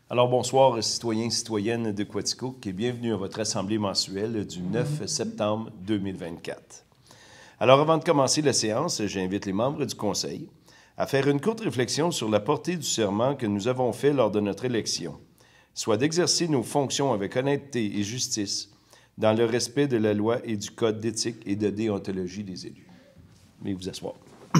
Alors bonsoir citoyens et citoyennes de Quaticook et bienvenue à votre assemblée mensuelle du 9 septembre 2024. Alors avant de commencer la séance, j'invite les membres du Conseil à faire une courte réflexion sur la portée du serment que nous avons fait lors de notre élection, soit d'exercer nos fonctions avec honnêteté et justice dans le respect de la loi et du code d'éthique et de déontologie des élus. Veuillez vous asseoir.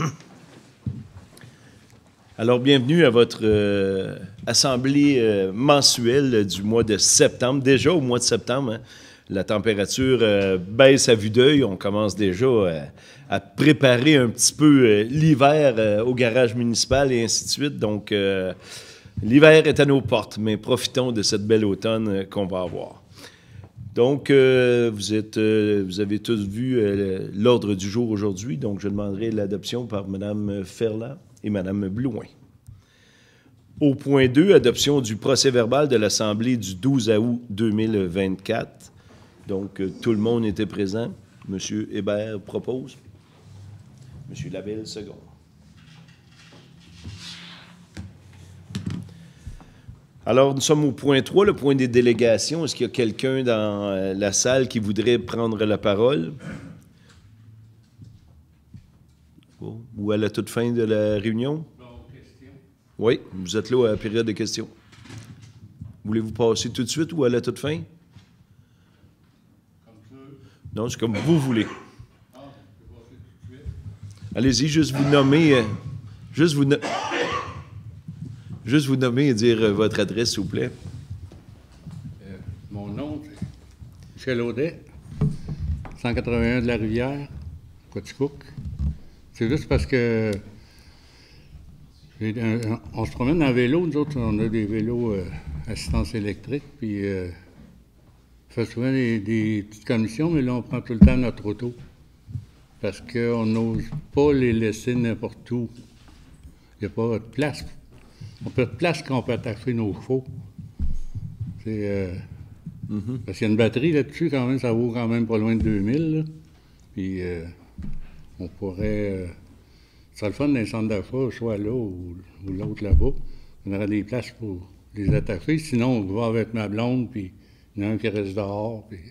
Alors, bienvenue à votre assemblée mensuelle du mois de septembre. Déjà au mois de septembre, hein, la température baisse à vue d'œil. On commence déjà à préparer un petit peu l'hiver au garage municipal et ainsi de suite. Donc, l'hiver est à nos portes, mais profitons de cette belle automne qu'on va avoir. Donc, vous avez tous vu l'ordre du jour aujourd'hui. Donc, je demanderai l'adoption par Mme Ferland et Mme Blouin. Au point 2, adoption du procès-verbal de l'Assemblée du 12 août 2024. Donc, tout le monde était présent. M. Hébert propose. M. Lavelle, second. Alors, nous sommes au point 3, le point des délégations. Est-ce qu'il y a quelqu'un dans la salle qui voudrait prendre la parole? Ou à la toute fin de la réunion? Oui, vous êtes là à la période de questions. Voulez-vous passer tout de suite ou à la toute fin? Non, c'est comme vous voulez. Allez-y, juste vous nommer et dire votre adresse, s'il vous plaît. Mon nom, c'est Michel Audet, 181 de la Rivière, Quaticook. C'est juste parce que on se promène en vélo, nous autres, on a des vélos assistance électrique, puis on fait souvent des petites commissions, mais là, on prend tout le temps notre auto, parce qu'on n'ose pas les laisser n'importe où. Il n'y a pas de place. On peut de place qu'on peut attacher nos chevaux. C'est... Parce qu'il y a une batterie là-dessus, quand même, ça vaut quand même pas loin de 2000, là. Puis on pourrait... Ce serait le fun d'un centre d'achat, soit là ou l'autre là-bas. On aurait des places pour les attacher. Sinon, on va avec ma blonde, puis il y en a un qui reste dehors. Puis...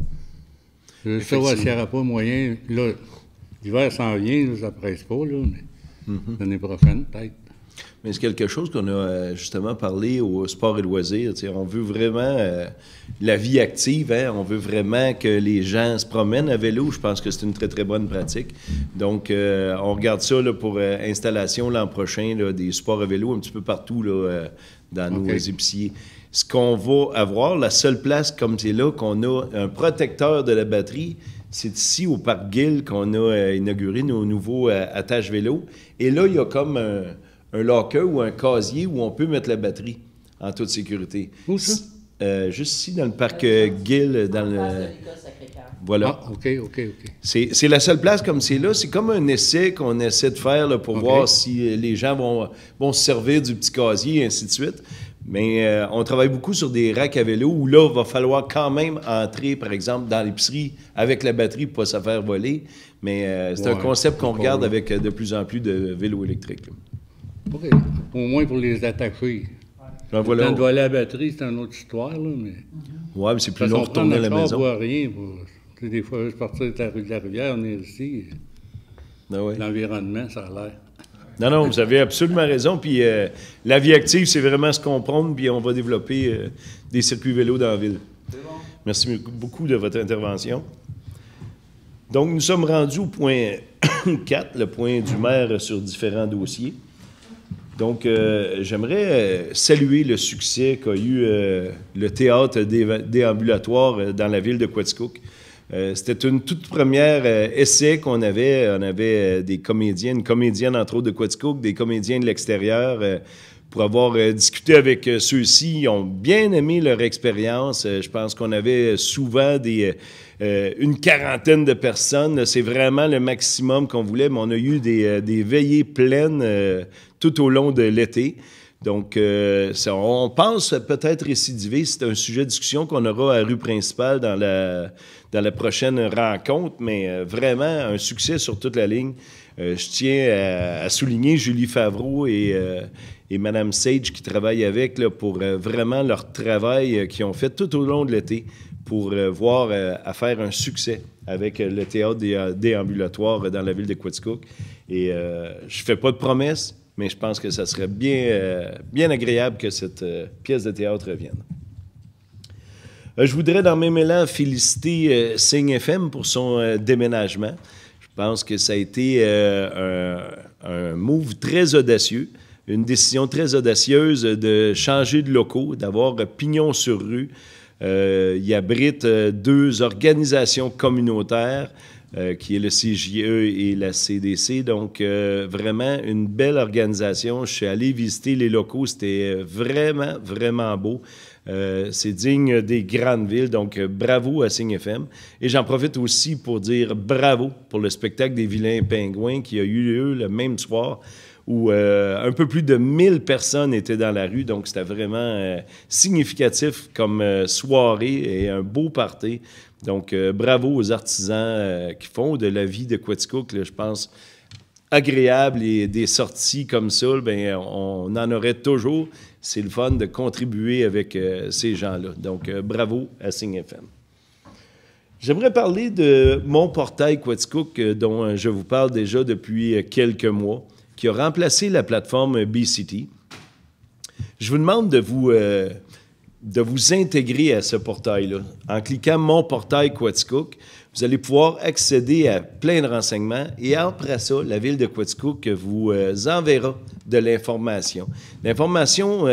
Je sais pas s'il n'y aura pas moyen. Là, l'hiver s'en vient, là, ça ne presse pas, là, mais l'année prochaine, peut-être. Mais c'est quelque chose qu'on a justement parlé au sport et loisirs. On veut vraiment la vie active, hein? On veut vraiment que les gens se promènent à vélo. Je pense que c'est une très, très bonne pratique. Donc, on regarde ça là, pour installation l'an prochain, là, des sports à vélo un petit peu partout là, dans nos épiciers. Ce qu'on va avoir, la seule place comme c'est là, qu'on a un protecteur de la batterie, c'est ici au Parc Gill qu'on a inauguré nos nouveaux attaches vélo. Et là, il y a comme un locker ou un casier où on peut mettre la batterie en toute sécurité. Où ça? Juste ici, dans le parc Gill, dans le... Voilà. Ah, OK. C'est la seule place comme c'est là. C'est comme un essai qu'on essaie de faire là, pour voir si les gens vont se servir du petit casier et ainsi de suite. Mais on travaille beaucoup sur des racks à vélo où là, il va falloir quand même entrer, par exemple, dans l'épicerie avec la batterie pour ne pas se faire voler. Mais c'est un concept qu'on regarde avec de plus en plus de vélos électriques. Là. OK. Au moins pour les attacher. Ben voilà. Quand on voit la batterie, c'est une autre histoire, là, mais... Oui, mais c'est plus long de retourner à la maison. On ne voit rien. Des fois, je partir de la rue de la Rivière, on est ici. Ah ouais. L'environnement, ça a l'air. Non, vous avez absolument raison. Puis la vie active, c'est vraiment ce qu'on prône, puis on va développer des circuits vélos dans la ville. C'est bon. Merci beaucoup de votre intervention. Donc, nous sommes rendus au point 4, le point du maire sur différents dossiers. Donc, j'aimerais saluer le succès qu'a eu le théâtre déambulatoire dans la ville de Quaticook. C'était une toute première essai qu'on avait. On avait des comédiens, une comédienne entre autres de Quaticook, des comédiens de l'extérieur, pour avoir discuté avec ceux-ci. Ils ont bien aimé leur expérience. Je pense qu'on avait souvent une quarantaine de personnes. C'est vraiment le maximum qu'on voulait, mais on a eu des veillées pleines tout au long de l'été. Donc, on pense peut-être récidiver. C'est un sujet de discussion qu'on aura à rue principale dans la prochaine rencontre, mais vraiment un succès sur toute la ligne. Je tiens à souligner Julie Favreau et Mme Sage qui travaillent avec là, pour vraiment leur travail qu'ils ont fait tout au long de l'été pour voir à faire un succès avec le théâtre déambulatoire dans la ville de Quaticook. Et je ne fais pas de promesses, mais je pense que ça serait bien agréable que cette pièce de théâtre revienne. Je voudrais, dans le même élan, féliciter Signe FM pour son déménagement. Je pense que ça a été un move très audacieux, une décision très audacieuse de changer de locaux, d'avoir pignon sur rue. Il abrite 2 organisations communautaires, qui est le CJE et la CDC. Donc, vraiment une belle organisation. Je suis allé visiter les locaux. C'était vraiment, vraiment beau. C'est digne des grandes villes. Donc, bravo à Signe FM. Et j'en profite aussi pour dire bravo pour le spectacle des Vilains Pingouins qui a eu lieu le même soir où un peu plus de 1000 personnes étaient dans la rue. Donc, c'était vraiment significatif comme soirée et un beau party. Donc, bravo aux artisans qui font de la vie de Quaticook, là, je pense, agréable et des sorties comme ça, bien, on en aurait toujours. C'est le fun de contribuer avec ces gens-là. Donc, bravo à Signe FM. J'aimerais parler de mon portail Quaticook, dont je vous parle déjà depuis quelques mois, qui a remplacé la plateforme BCity. Je vous demande de vous intégrer à ce portail-là. En cliquant « Mon portail Quaticook », vous allez pouvoir accéder à plein de renseignements et après ça, la ville de Quaticook vous enverra de l'information. L'information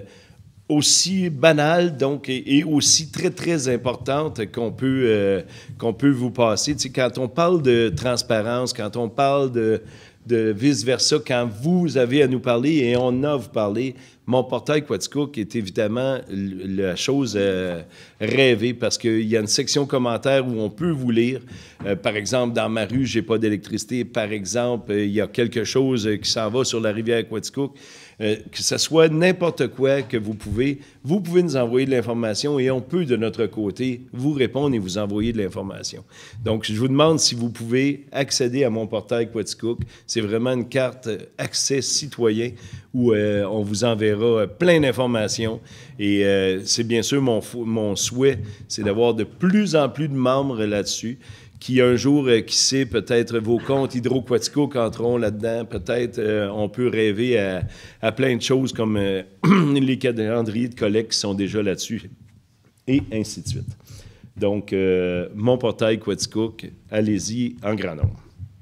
aussi banale donc, et aussi très, très importante qu'on peut vous passer. Tu sais, quand on parle de transparence, quand on parle de vice-versa, quand vous avez à nous parler et on a à vous parler, mon portail Quaticook est évidemment la chose rêvée parce qu'il y a une section commentaires où on peut vous lire. Par exemple, dans ma rue, j'ai pas d'électricité. Par exemple, il y a quelque chose qui s'en va sur la rivière Quaticook. Que ce soit n'importe quoi que vous pouvez nous envoyer de l'information et on peut, de notre côté, vous répondre et vous envoyer de l'information. Donc, je vous demande si vous pouvez accéder à mon portail Quaticook. C'est vraiment une carte accès citoyen où on vous enverra plein d'informations. Et c'est bien sûr mon souhait, c'est d'avoir de plus en plus de membres là-dessus qui un jour, qui sait, peut-être vos comptes Hydro-Quaticook entreront là-dedans. Peut-être on peut rêver à plein de choses comme les calendriers de collecte qui sont déjà là-dessus, et ainsi de suite. Donc, mon portail Quaticook, allez-y en grand nombre.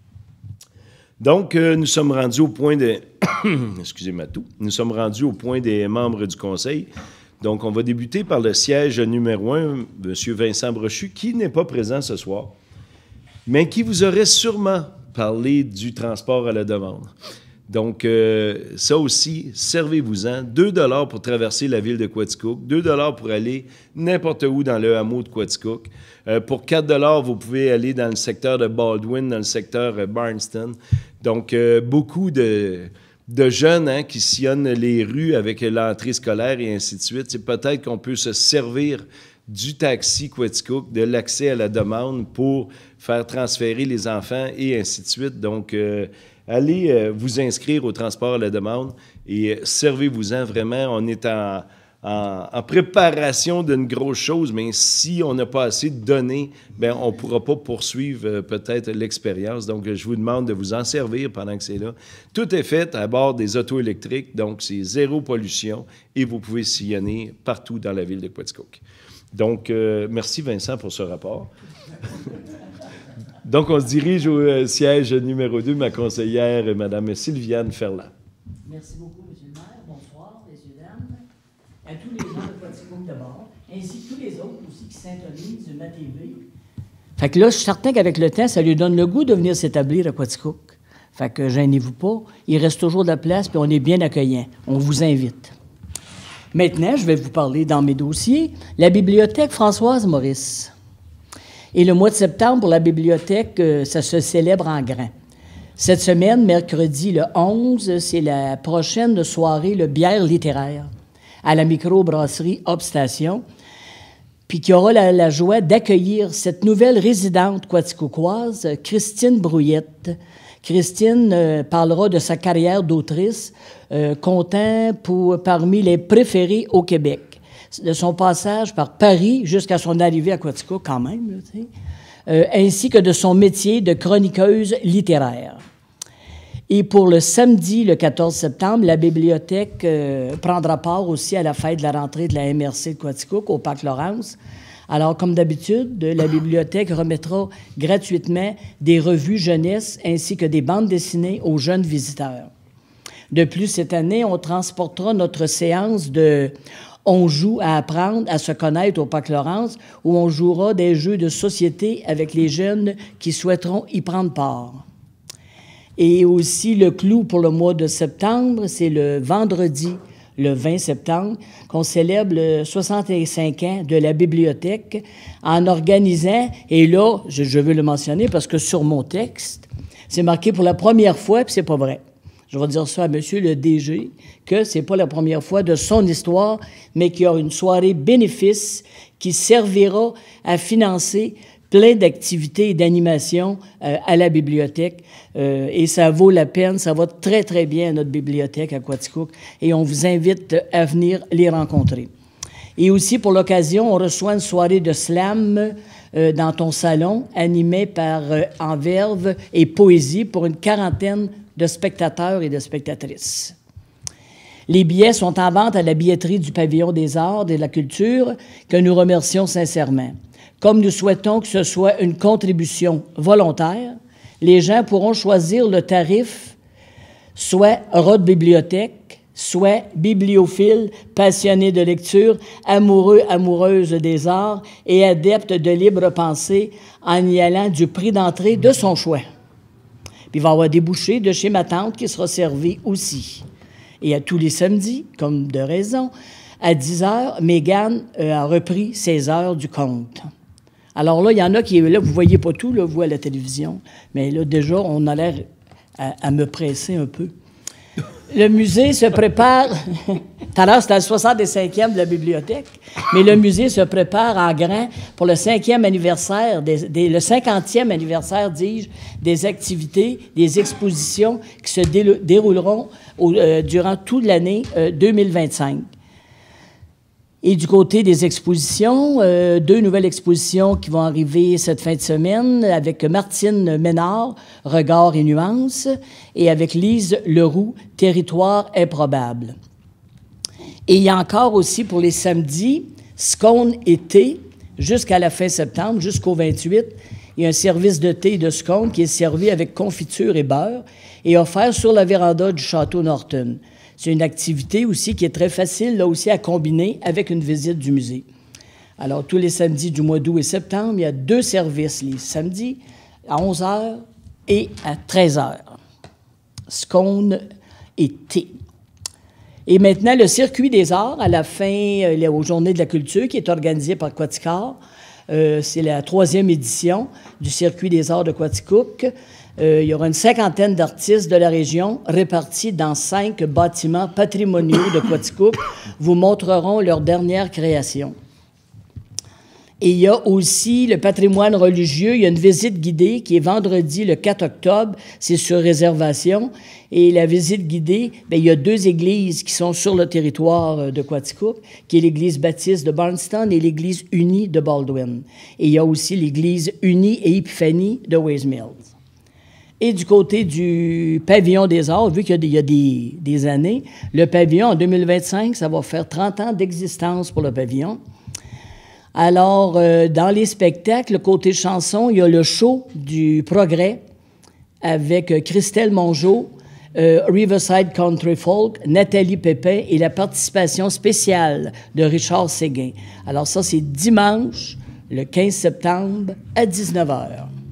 Donc, nous sommes rendus au point de... Excusez-moi tout. Nous sommes rendus au point des membres du conseil. Donc, on va débuter par le siège numéro 1, M. Vincent Brochu, qui n'est pas présent ce soir, mais qui vous aurait sûrement parlé du transport à la demande. Donc, ça aussi, servez-vous-en. 2 $ pour traverser la ville de Quaticook, 2 $ pour aller n'importe où dans le hameau de Quaticook. Pour 4 $, vous pouvez aller dans le secteur de Baldwin, dans le secteur Barnston. Donc, beaucoup de jeunes qui sillonnent les rues avec l'entrée scolaire et ainsi de suite. C'est peut-être qu'on peut se servir du taxi Quaticook, de l'accès à la demande pour faire transférer les enfants et ainsi de suite. Donc, allez vous inscrire au transport à la demande et servez-vous-en vraiment. On est en préparation d'une grosse chose, mais si on n'a pas assez de données, bien, on ne pourra pas poursuivre peut-être l'expérience. Donc, je vous demande de vous en servir pendant que c'est là. Tout est fait à bord des autos électriques, donc c'est zéro pollution et vous pouvez sillonner partout dans la ville de Quaticook. Donc, merci Vincent pour ce rapport. Donc, on se dirige au siège numéro 2, ma conseillère, Mme Sylviane Ferland. Merci beaucoup, M. le maire. Bonsoir, messieurs, dames. À tous les gens de Quaticook d'abord, ainsi que tous les autres aussi qui s'intonisent sur ma TV. Fait que là, je suis certain qu'avec le temps, ça lui donne le goût de venir s'établir à Quaticook. Fait que gênez-vous pas, il reste toujours de la place, puis on est bien accueillant. On vous invite. Maintenant, je vais vous parler dans mes dossiers, la bibliothèque Françoise Maurice. Et le mois de septembre, pour la bibliothèque, ça se célèbre en grand. Cette semaine, mercredi le 11, c'est la prochaine soirée, le bière littéraire, à la microbrasserie Obstation, puis qui aura la joie d'accueillir cette nouvelle résidente quaticoquoise, Christine Brouillette. Christine parlera de sa carrière d'autrice, comptant parmi les préférés au Québec. De son passage par Paris jusqu'à son arrivée à Quatico, quand même, là, tu sais, ainsi que de son métier de chroniqueuse littéraire. Et pour le samedi, le 14 septembre, la bibliothèque prendra part aussi à la fête de la rentrée de la MRC de Quaticook au Parc Laurence. Alors, comme d'habitude, la bibliothèque remettra gratuitement des revues jeunesse ainsi que des bandes dessinées aux jeunes visiteurs. De plus, cette année, on transportera notre séance de « On joue à apprendre à se connaître » au Parc Laurence, où on jouera des jeux de société avec les jeunes qui souhaiteront y prendre part. Et aussi, le clou pour le mois de septembre, c'est le vendredi, le 20 septembre, qu'on célèbre le 65 ans de la bibliothèque en organisant, et là, je veux le mentionner parce que sur mon texte, c'est marqué pour la première fois, puis c'est pas vrai. Je vais dire ça à monsieur le DG, que c'est pas la première fois de son histoire, mais qu'il y a une soirée bénéfice qui servira à financer plein d'activités et d'animations à la bibliothèque. Et ça vaut la peine, ça va très, très bien à notre bibliothèque à Quaticook. Et on vous invite à venir les rencontrer. Et aussi, pour l'occasion, on reçoit une soirée de slam dans ton salon, animée par Enverve et Poésie pour une quarantaine de spectateurs et de spectatrices. Les billets sont en vente à la billetterie du Pavillon des Arts et de la Culture, que nous remercions sincèrement. Comme nous souhaitons que ce soit une contribution volontaire, les gens pourront choisir le tarif, soit Rod Bibliothèque, soit bibliophile, passionné de lecture, amoureux, amoureuse des arts et adepte de libre pensée en y allant du prix d'entrée de son choix. Puis il va y avoir des bouchées de chez ma tante qui sera servi aussi. Et à tous les samedis, comme de raison, à 10 heures, Mégane a repris ses heures du conte. Alors là, il y en a qui, là, vous ne voyez pas tout, là, vous, à la télévision, mais là, déjà, on a l'air à me presser un peu. Le musée se prépare... Tout à l'heure, c'était le 65e de la bibliothèque, mais le musée se prépare en grand pour le 5e anniversaire, le 50e anniversaire, dis-je, des activités, des expositions qui se dérouleront durant toute l'année 2025. Et du côté des expositions, 2 nouvelles expositions qui vont arriver cette fin de semaine avec Martine Ménard, Regards et nuances, et avec Lise Leroux, Territoire improbable. Et il y a encore aussi pour les samedis, scone et thé, jusqu'à la fin septembre, jusqu'au 28. Il y a un service de thé et de scone qui est servi avec confiture et beurre et offert sur la véranda du Château Norton. C'est une activité aussi qui est très facile, là aussi, à combiner avec une visite du musée. Alors, tous les samedis du mois d'août et septembre, il y a 2 services, les samedis à 11h et à 13h. Scone et thé. Et maintenant, le circuit des arts, à la fin, aux Journées de la culture, qui est organisé par Quaticar. C'est la 3e édition du circuit des arts de Quaticook. Il y aura une 50aine d'artistes de la région répartis dans 5 bâtiments patrimoniaux de Quaticook vous montreront leurs dernières créations. Et il y a aussi le patrimoine religieux. Il y a une visite guidée qui est vendredi le 4 octobre. C'est sur réservation. Et la visite guidée, bien, il y a 2 églises qui sont sur le territoire de Quaticook, qui est l'église baptiste de Barnston et l'église unie de Baldwin. Et il y a aussi l'église unie et Épiphanie de Ways Mills. Et du côté du pavillon des arts, vu qu'il y a des années, le pavillon, en 2025, ça va faire 30 ans d'existence pour le pavillon. Alors, dans les spectacles, côté chanson, il y a le show du Progrès avec Christelle Mongeau, Riverside Country Folk, Nathalie Pépin et la participation spéciale de Richard Séguin. Alors ça, c'est dimanche, le 15 septembre, à 19h.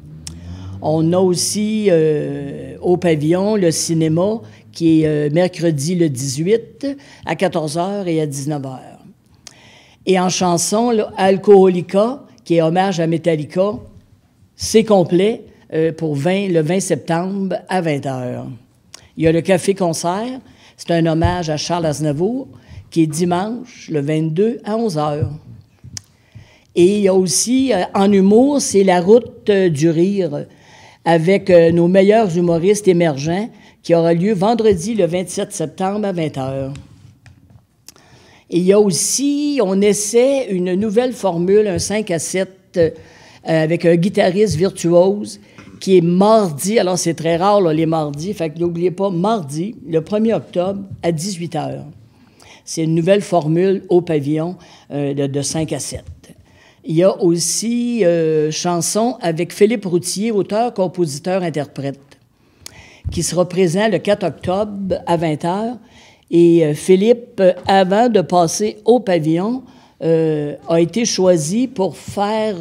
On a aussi au pavillon le cinéma qui est mercredi le 18 à 14h et à 19h. Et en chanson, là, Alcoholica, qui est hommage à Metallica, c'est complet pour le 20 septembre à 20h. Il y a le café-concert, c'est un hommage à Charles Aznavour, qui est dimanche, le 22, à 11h. Et il y a aussi, en humour, c'est la route du rire, avec nos meilleurs humoristes émergents, qui aura lieu vendredi, le 27 septembre, à 20h. Et il y a aussi, on essaie une nouvelle formule, un 5 à 7, avec un guitariste virtuose, qui est mardi, alors c'est très rare, là, les mardis, fait que n'oubliez pas, mardi, le 1er octobre, à 18h. C'est une nouvelle formule au pavillon de 5 à 7. Il y a aussi chanson avec Philippe Routier, auteur, compositeur, interprète, qui sera présent le 4 octobre à 20h. Et Philippe, avant de passer au pavillon, a été choisi pour faire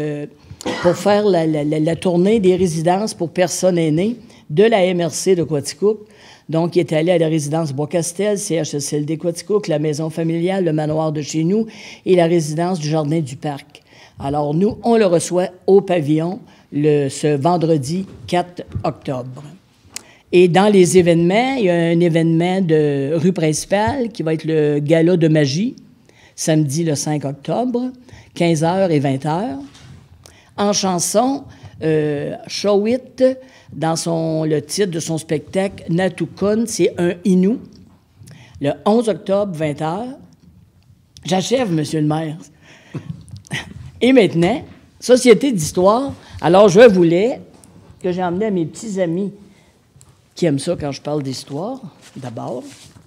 la tournée des résidences pour personnes aînées de la MRC de Quaticook. Donc, il est allé à la résidence Bois-Castel, CHSLD Quaticook, la maison familiale, le manoir de chez nous et la résidence du Jardin du Parc. Alors, nous, on le reçoit au pavillon ce vendredi 4 octobre. Et dans les événements, il y a un événement de rue principale qui va être le gala de magie, samedi le 5 octobre, 15h et 20h. En chanson, Showit, dans le titre de son spectacle, Natukon, c'est un Innu, le 11 octobre, 20h. J'achève, Monsieur le maire. Et maintenant, Société d'histoire. Alors, je voulais que j'ai emmené à mes petits amis qui aiment ça quand je parle d'histoire, d'abord.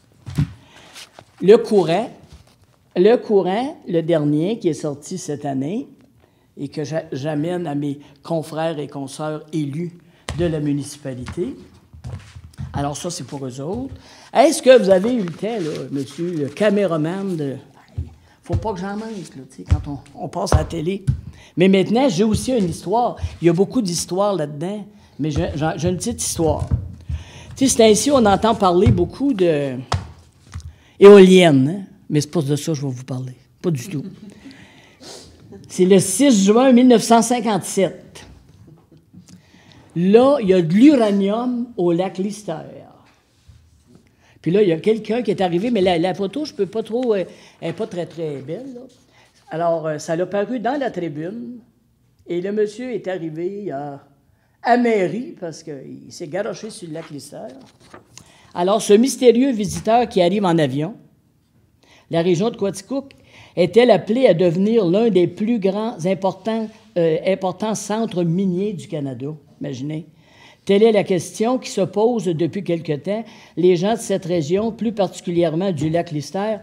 Le courant, le dernier, qui est sorti cette année, et que j'amène à mes confrères et consoeurs élus de la municipalité. Alors ça, c'est pour eux autres. Est-ce que vous avez eu le temps, là, monsieur le caméraman, faut pas que j'en manque, là, quand on passe à la télé. Mais maintenant, j'ai aussi une histoire. Il y a beaucoup d'histoires là-dedans, mais j'ai une petite histoire. Tu sais, c'est ainsi, on entend parler beaucoup de éoliennes, hein? Mais c'est pas de ça que je vais vous parler. Pas du tout. C'est le 6 juin 1957. Là, il y a de l'uranium au lac Lister. Puis là, il y a quelqu'un qui est arrivé, mais la photo, je peux pas trop... elle n'est pas très, très belle, là. Alors, ça l'a paru dans la tribune, et le monsieur est arrivé à mairie, parce qu'il s'est garoché sur le lac Lister. Alors, ce mystérieux visiteur qui arrive en avion, la région de Quaticook, est-elle appelée à devenir l'un des plus grands, importants centres miniers du Canada? Imaginez. Telle est la question qui se pose depuis quelque temps. Les gens de cette région, plus particulièrement du lac Lister,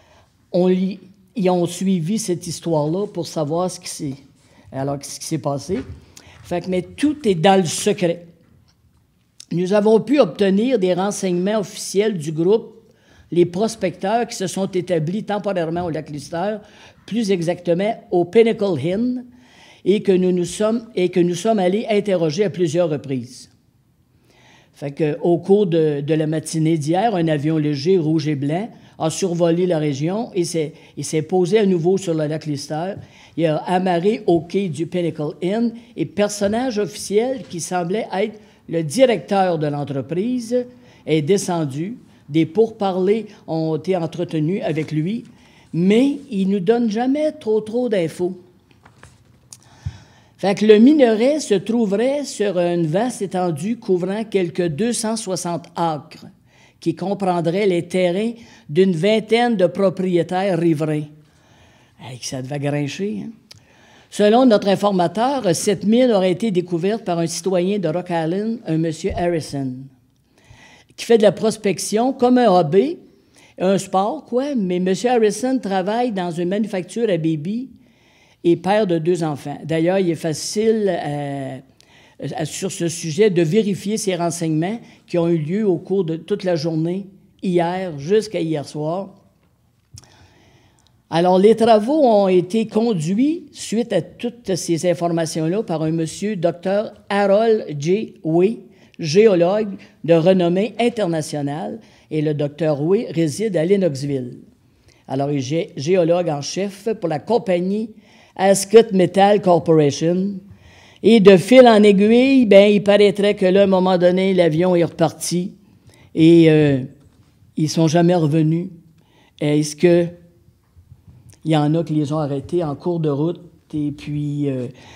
ils ont suivi cette histoire-là pour savoir ce qui s'est passé. Fait que, mais tout est dans le secret. Nous avons pu obtenir des renseignements officiels du groupe les prospecteurs qui se sont établis temporairement au lac Lister, plus exactement au Pinnacle Inn, et que nous sommes allés interroger à plusieurs reprises. Fait que, au cours de la matinée d'hier, un avion léger rouge et blanc a survolé la région et s'est posé à nouveau sur le lac Lister. Il a amarré au quai du Pinnacle Inn et personnage officiel qui semblait être le directeur de l'entreprise est descendu. Des pourparlers ont été entretenus avec lui, mais il ne nous donne jamais trop d'infos. Fait que le minerai se trouverait sur une vaste étendue couvrant quelques 260 acres, qui comprendrait les terrains d'une vingtaine de propriétaires riverains. Hey, ça devait grincher, hein? Selon notre informateur, cette mine aurait été découverte par un citoyen de Rock Island, un monsieur Harrison, qui fait de la prospection comme un hobby, un sport, quoi, mais M. Harrison travaille dans une manufacture à Baby et père de 2 enfants. D'ailleurs, il est facile sur ce sujet de vérifier ces renseignements qui ont eu lieu au cours de toute la journée, hier jusqu'à hier soir. Alors, les travaux ont été conduits, suite à toutes ces informations-là, par un monsieur, Dr. Harold J. Way, géologue de renommée internationale, et le Dr. Way réside à Lennoxville. Alors, il est géologue en chef pour la compagnie Ascot Metal Corporation. Et de fil en aiguille, bien, il paraîtrait que là, à un moment donné, l'avion est reparti et ils ne sont jamais revenus. Est-ce que il y en a qui les ont arrêtés en cours de route? Et puis,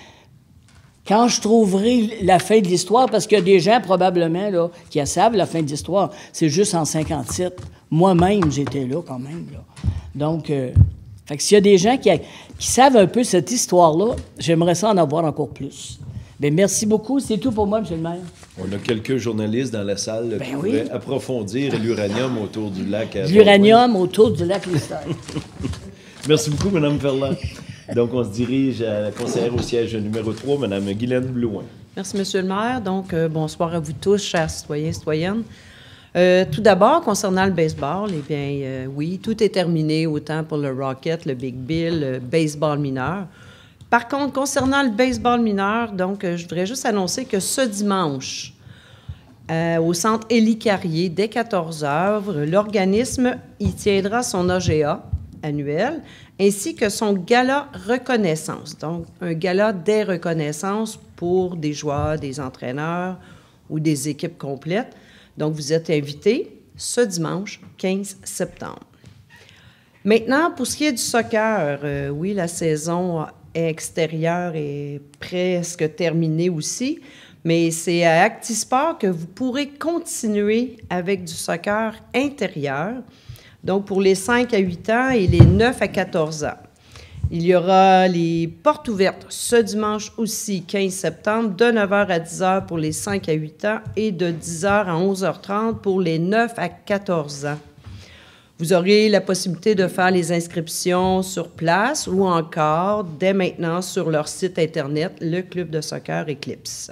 quand je trouverai la fin de l'histoire, parce qu'il y a des gens probablement là, qui savent la fin de l'histoire, c'est juste en 57. Moi-même, j'étais là quand même. Là. Donc, fait que s'il y a des gens qui savent un peu cette histoire-là, j'aimerais ça en avoir encore plus. Bien, merci beaucoup. C'est tout pour moi, M. le maire. On a quelques journalistes dans la salle qui pourraient approfondir l'uranium autour du lac. L'uranium autour du lac Lister. Merci beaucoup, Mme Ferland. Donc, on se dirige à la conseillère au siège numéro 3, Mme Guylaine Blouin. Merci, M. le maire. Donc, bonsoir à vous tous, chers citoyens et citoyennes. Tout d'abord, concernant le baseball, eh bien, oui, tout est terminé, autant pour le Rocket, le Big Bill, le baseball mineur. Par contre, concernant le baseball mineur, donc, je voudrais juste annoncer que ce dimanche, au centre Élie Carrier, dès 14 h, l'organisme y tiendra son AGA annuel, ainsi que son gala reconnaissance. Donc, un gala des reconnaissances pour des joueurs, des entraîneurs ou des équipes complètes. Donc, vous êtes invités ce dimanche 15 septembre. Maintenant, pour ce qui est du soccer, oui, la saison extérieure est presque terminée aussi, mais c'est à Actisport que vous pourrez continuer avec du soccer intérieur, donc pour les 5 à 8 ans et les 9 à 14 ans. Il y aura les portes ouvertes ce dimanche aussi, 15 septembre, de 9 h à 10 h pour les 5 à 8 ans et de 10 h à 11 h 30 pour les 9 à 14 ans. Vous aurez la possibilité de faire les inscriptions sur place ou encore, dès maintenant, sur leur site Internet, le Club de soccer Eclipse.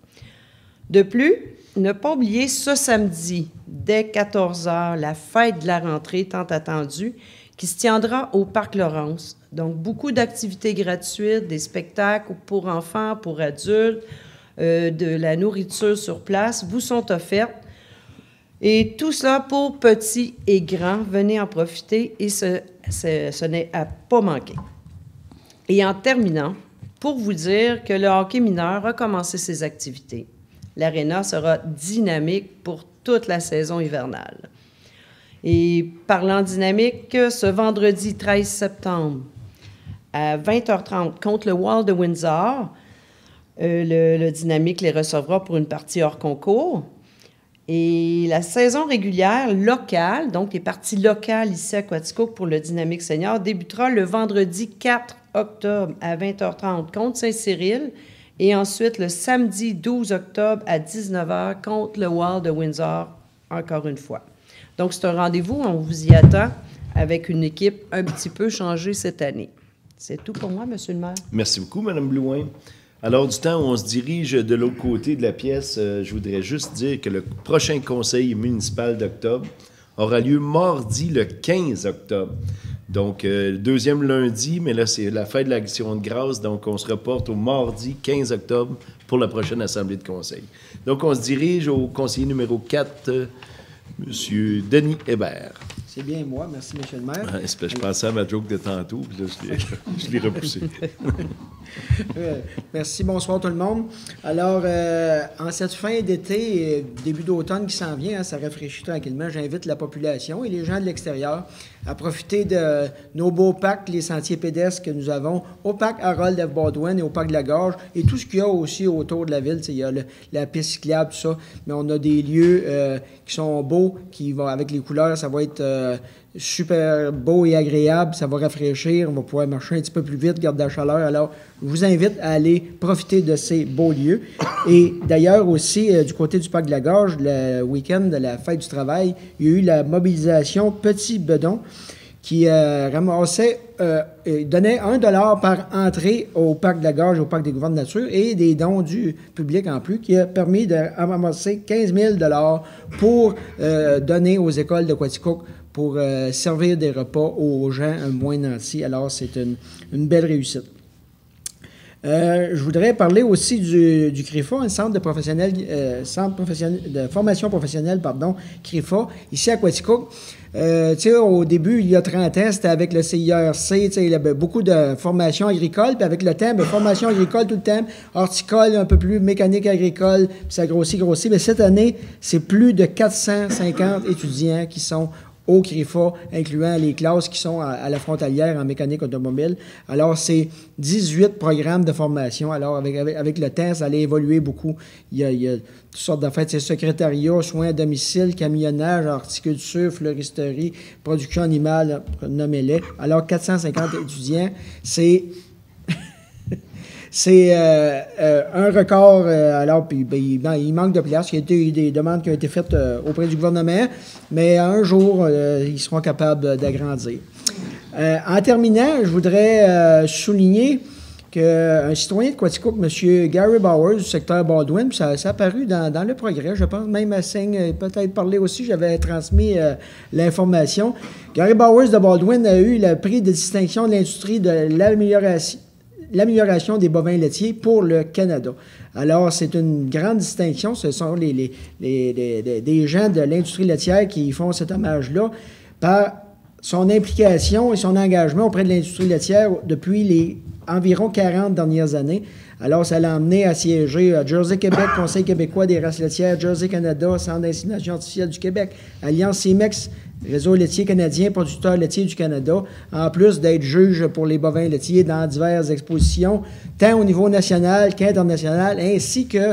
De plus, ne pas oublier ce samedi, dès 14 h, la fête de la rentrée tant attendue, qui se tiendra au Parc Laurence. Donc, beaucoup d'activités gratuites, des spectacles pour enfants, pour adultes, de la nourriture sur place vous sont offertes. Et tout cela pour petits et grands. Venez en profiter et ce n'est à pas manquer. Et en terminant, pour vous dire que le hockey mineur a commencé ses activités. L'aréna sera dynamique pour toute la saison hivernale. Et parlant dynamique, ce vendredi 13 septembre, à 20 h 30, contre le Wild de Windsor, le Dynamique les recevra pour une partie hors concours. Et la saison régulière locale, donc les parties locales ici à Quaticook pour le Dynamique Senior, débutera le vendredi 4 octobre à 20 h 30 contre Saint-Cyril et ensuite le samedi 12 octobre à 19 h contre le Wild de Windsor, encore une fois. Donc, c'est un rendez-vous, on vous y attend avec une équipe un petit peu changée cette année. C'est tout pour moi, M. le maire. Merci beaucoup, Mme Blouin. Alors, du temps où on se dirige de l'autre côté de la pièce, je voudrais juste dire que le prochain conseil municipal d'octobre aura lieu mardi le 15 octobre. Donc, deuxième lundi, mais là, c'est la fête de l'Action de grâce, donc on se reporte au mardi 15 octobre pour la prochaine assemblée de conseil. Donc, on se dirige au conseiller numéro 4, M. Denis Hébert. C'est bien moi, merci, M. le maire. Je pensais à ma joke de tantôt, puis là, je l'ai repoussé. Merci, bonsoir tout le monde. Alors, en cette fin d'été, début d'automne qui s'en vient, ça rafraîchit tranquillement, j'invite la population et les gens de l'extérieur à profiter de nos beaux parcs, les sentiers pédestres que nous avons au parc Harold F. Baldwin et au parc de la Gorge et tout ce qu'il y a aussi autour de la ville. Il y a la piste cyclable, tout ça, mais on a des lieux qui sont beaux, qui vont avec les couleurs, ça va être super beau et agréable, ça va rafraîchir, on va pouvoir marcher un petit peu plus vite, garder la chaleur. Alors, je vous invite à aller profiter de ces beaux lieux. Et d'ailleurs aussi, du côté du parc de la Gorge, le week-end de la fête du travail, il y a eu la mobilisation Petit Bedon qui ramassait, donnait 1 $ par entrée au parc de la Gorge et au parc des gouvernements de nature et des dons du public en plus, qui a permis de ramasser 15 000 $ pour donner aux écoles de Quaticook pour servir des repas aux gens moins nantis. Alors, c'est une belle réussite. Je voudrais parler aussi du CRIFA, un centre de formation professionnelle, CRIFA, ici à Quaticook. Au début, il y a 30 ans, c'était avec le CIRC, il y avait beaucoup de formation agricole, puis avec le temps, formation agricole tout le temps, horticole, un peu plus mécanique agricole, puis ça grossit. Mais cette année, c'est plus de 450 étudiants qui sont au CRIFA, incluant les classes qui sont à la frontalière en mécanique automobile. Alors, c'est 18 programmes de formation. Alors, avec le temps, ça allait évoluer beaucoup. Il y a toutes sortes d'affaires, secrétariat, soins à domicile, camionnage, horticulture, fleuristerie, production animale, nommez-les. Alors, 450 étudiants, c'est un record. Alors, puis il manque de place. Il y a eu des demandes qui ont été faites auprès du gouvernement, mais un jour, ils seront capables d'agrandir. En terminant, je voudrais souligner qu'un citoyen de Quaticook, M. Gary Bowers, du secteur Baldwin, puis ça a apparu dans le progrès, je pense, même à Seigne, peut-être parlé aussi, j'avais transmis l'information. Gary Bowers de Baldwin a eu le prix de distinction de l'industrie de l'amélioration des bovins laitiers pour le Canada. Alors, c'est une grande distinction. Ce sont des gens de l'industrie laitière qui font cet hommage-là par son implication et son engagement auprès de l'industrie laitière depuis les environ 40 dernières années. Alors, ça l'a amené à siéger à Jersey Québec, Conseil québécois des races laitières, Jersey Canada, Centre d'insémination artificielle du Québec, Alliance CIMEX, Réseau laitier canadien, producteur laitier du Canada, en plus d'être juge pour les bovins laitiers dans diverses expositions, tant au niveau national qu'international, ainsi que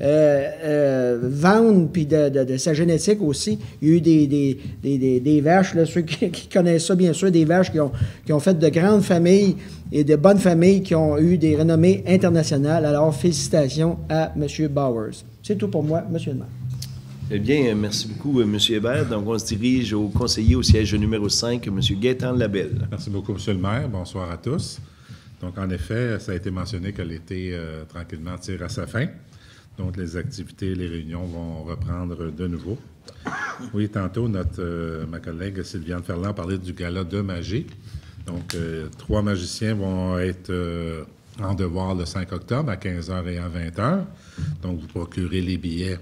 vendre, puis de sa génétique aussi. Il y a eu des vaches, là, ceux qui connaissent ça, bien sûr, des vaches qui ont fait de grandes familles et de bonnes familles qui ont eu des renommées internationales. Alors, félicitations à M. Bowers. C'est tout pour moi, M. le maire. Eh bien, merci beaucoup, M. Hébert. Donc, on se dirige au conseiller au siège numéro 5, M. Gaétan Labelle. Merci beaucoup, M. le maire. Bonsoir à tous. Donc, en effet, ça a été mentionné que l'été, tranquillement, tire à sa fin. Donc, les activités, les réunions vont reprendre de nouveau. Oui, tantôt, ma collègue Sylviane Ferland parlait du gala de magie. Donc, 3 magiciens vont être en devoir le 5 octobre à 15h et à 20h. Donc, vous procurez les billets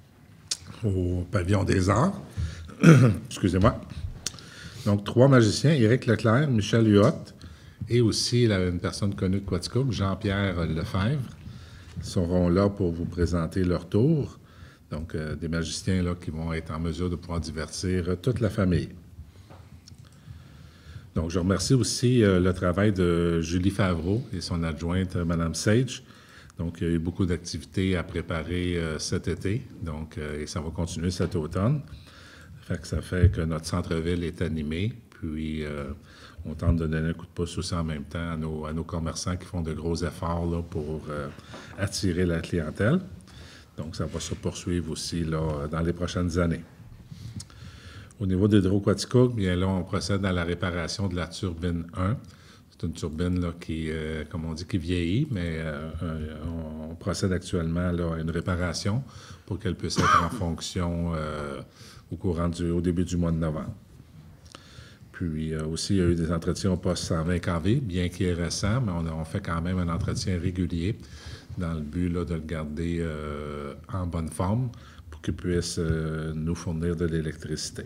au Pavillon des Arts. Excusez-moi. Donc, 3 magiciens, Éric Leclerc, Michel Huot et aussi une personne connue de Quaticook, Jean-Pierre Lefebvre, seront là pour vous présenter leur tour. Donc, des magiciens là, qui vont être en mesure de pouvoir divertir toute la famille. Donc, je remercie aussi le travail de Julie Favreau et son adjointe, Mme Sage. Donc, il y a eu beaucoup d'activités à préparer cet été, donc, et ça va continuer cet automne. Ça fait que notre centre-ville est animé, puis on tente de donner un coup de pouce aussi en même temps à nos commerçants qui font de gros efforts là, pour attirer la clientèle. Donc, ça va se poursuivre aussi là, dans les prochaines années. Au niveau d'Hydro-Quaticook, bien là, on procède à la réparation de la turbine 1. C'est une turbine là, qui, comme on dit, qui vieillit, mais on procède actuellement là, à une réparation pour qu'elle puisse être en fonction au début du mois de novembre. Puis aussi, il y a eu des entretiens au poste 120 kV, bien qu'il est récent, mais on fait quand même un entretien régulier dans le but là, de le garder en bonne forme pour qu'il puisse nous fournir de l'électricité.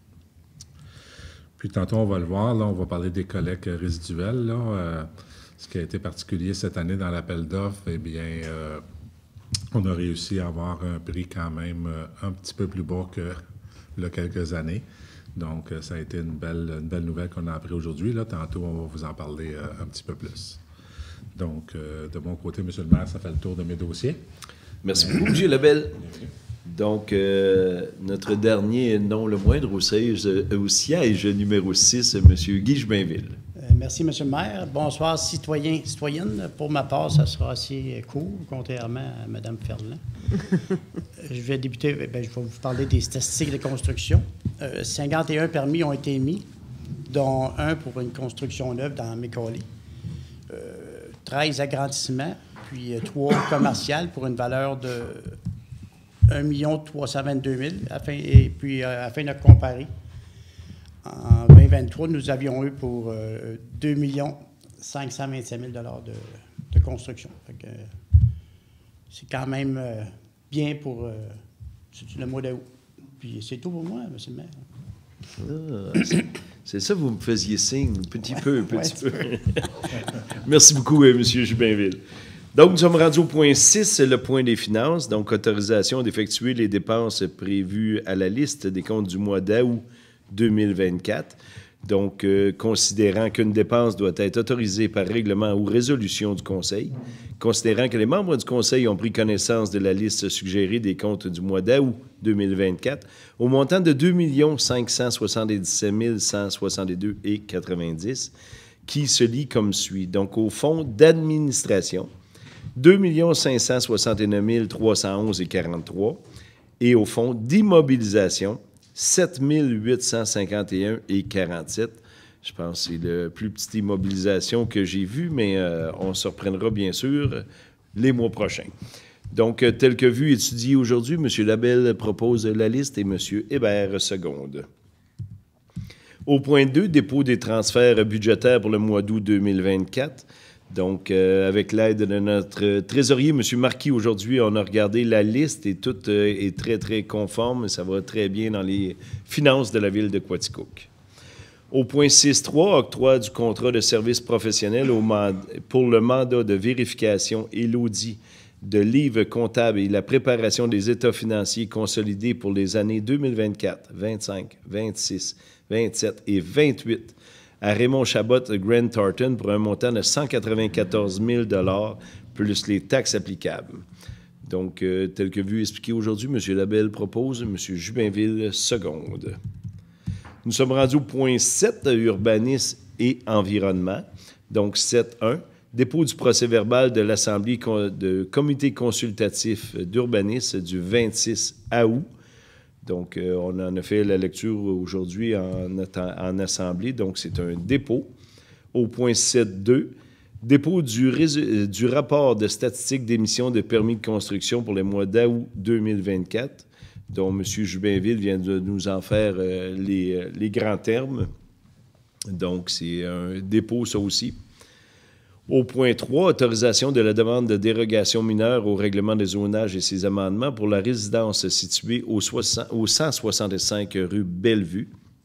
Puis tantôt, on va le voir, là, on va parler des collectes résiduelles. Là, ce qui a été particulier cette année dans l'appel d'offres, eh bien, on a réussi à avoir un prix quand même un petit peu plus bas que il y a quelques années. Donc, ça a été une belle nouvelle qu'on a appris aujourd'hui. Là, tantôt, on va vous en parler un petit peu plus. Donc, de mon côté, M. le maire, ça fait le tour de mes dossiers. Merci beaucoup, M. Labelle. Donc, notre dernier, non le moindre, au siège numéro 6, M. Guy Jobainville. Merci, M. le maire. Bonsoir, citoyens, citoyennes. Pour ma part, ça sera assez court, contrairement à Mme Ferland. Je vais débuter, je vais vous parler des statistiques de construction. 51 permis ont été émis, dont 1 pour une construction neuve dans Macaulay. 13 agrandissements, puis 3 commerciales pour une valeur de 1 322 000 afin de comparer. En 2023, nous avions eu pour 2 525 000 de construction. Fait que, c'est quand même bien pour le mois d'août. Puis c'est tout pour moi, M. le maire. Ah, c'est ça, vous me faisiez signe, un petit peu. Merci beaucoup, M. Jubinville. Donc, nous sommes rendus au point 6, le point des finances. Donc, autorisation d'effectuer les dépenses prévues à la liste des comptes du mois d'août 2024. Donc, considérant qu'une dépense doit être autorisée par règlement ou résolution du Conseil, considérant que les membres du Conseil ont pris connaissance de la liste suggérée des comptes du mois d'août 2024 au montant de 2 577 162,90 qui se lit comme suit. Donc, au fonds d'administration, 2 569 311,43 et au fonds d'immobilisation, 7 851,47. Je pense que c'est la plus petite immobilisation que j'ai vue, mais on se reprendra bien sûr les mois prochains. Donc, tel que vu, étudié aujourd'hui, M. Labelle propose la liste et M. Hébert seconde. Au point 2, dépôt des transferts budgétaires pour le mois d'août 2024. Donc, avec l'aide de notre trésorier, M. Marquis, aujourd'hui, on a regardé la liste et tout est très, très conforme. Ça va très bien dans les finances de la ville de Quaticook. Au point 6.3, octroi du contrat de service professionnel pour le mandat de vérification et l'audit de livres comptables et la préparation des états financiers consolidés pour les années 2024, 25, 26, 27 et 28 à Raymond Chabot Grant Thornton pour un montant de 194 000 $ plus les taxes applicables. Donc, tel que vu expliqué aujourd'hui, M. Labelle propose, M. Jubinville seconde. Nous sommes rendus au point 7, urbanisme et environnement. Donc, 7.1, dépôt du procès-verbal de l'Assemblée de comité consultatif d'urbanisme du 26 août. Donc, on en a fait la lecture aujourd'hui en Assemblée, donc c'est un dépôt. Au point 7.2, dépôt du rapport de statistique d'émission de permis de construction pour les mois d'août 2024, dont M. Jubinville vient de nous en faire les grands termes. Donc, c'est un dépôt, ça aussi. Au point 3, autorisation de la demande de dérogation mineure au règlement des zonages et ses amendements pour la résidence située au 165 rue Bellevue.